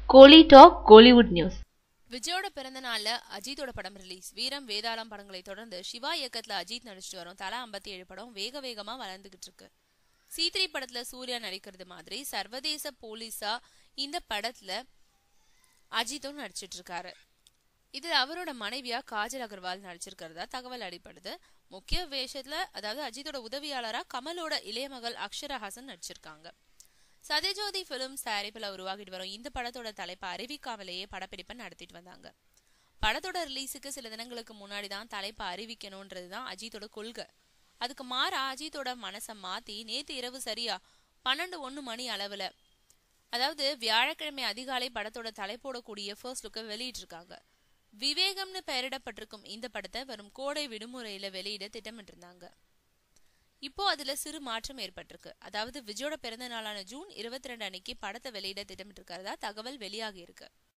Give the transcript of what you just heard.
கோலி talk Kollywood news. விஜயோட பிறந்த நாள்ல அஜித்தோட படம் ரிலீஸ். வீரம் வேதாளம் படங்களை தொடர்ந்து சிவா இயக்கத்துல அஜித் நடிச்சிட்டு வரும் தலா 57 படம் வேக வேகமா வளர்ந்துகிட்டு இருக்கு. C3 படத்துல சூர்யா நடிக்கிறது மாதிரி சர்வதேச போலீஸா இந்த படத்துல அஜித்தும் நடிச்சிட்டு இருக்காரு. இதுல அவரோட மனைவியா காஜல் அகர்வால் நடிச்சிருக்கிறதா தகவல் அடிப்படுது. முக்கிய வேஷத்துல அதாவது அஜித்தோட உதவியாளரா கமலோட இளைய மகள் அக்ஷரா ஹாசன் நடிச்சிருக்காங்க. சத்யஜோதி பிலிம்ஸ் தயாரிப்புல உருவாகிட்டு வரும் இந்த படத்தோட தலைப்பை அறிவிக்காமலேயே படப்பிடிப்பை நடத்திட்டு வந்தாங்க. படத்தோட ரிலீஸுக்கு சில தினங்களுக்கு முன்னாடிதான் தலைப்பை அறிவிக்கணும்ன்றதுதான் அஜித்தோட கொள்கை. அதுக்கு மாறா அஜித்தோட மனசை மாத்தி நேத்து இரவு சரியா 12:01 மணி அளவுல அதாவது வியாழக்கிழமை அதிகாலை படத்தோட தலைப்போடக்கூடிய ஃபர்ஸ்ட் லுக்கை வெளியிட்டு இருக்காங்க. விவேகம்னு பெயரிடப்பட்டிருக்கும் இந்த படத்தை வரும் கோடை விடுமுறையில வெளியிட திட்டமிட்டிருந்தாங்க. இப்போ அதுல சிறு மாற்றம் ஏற்பட்டிருக்கு. அதாவது விஜயோட பிறந்த நாளான ஜூன் 22 அன்னைக்கு படத்தை வெளியிட திட்டமிட்டிருக்கிறதா தகவல் வெளியாகி இருக்கு.